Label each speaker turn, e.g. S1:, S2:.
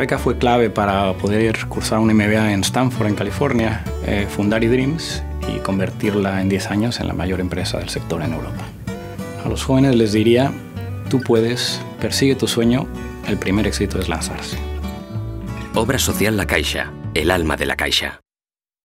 S1: beca fue clave para poder cursar un MBA en Stanford, en California, fundar eDreams y convertirla en 10 años en la mayor empresa del sector en Europa. A los jóvenes les diría, tú puedes, persigue tu sueño, el primer éxito es lanzarse.
S2: Obra social La Caixa, el alma de La Caixa.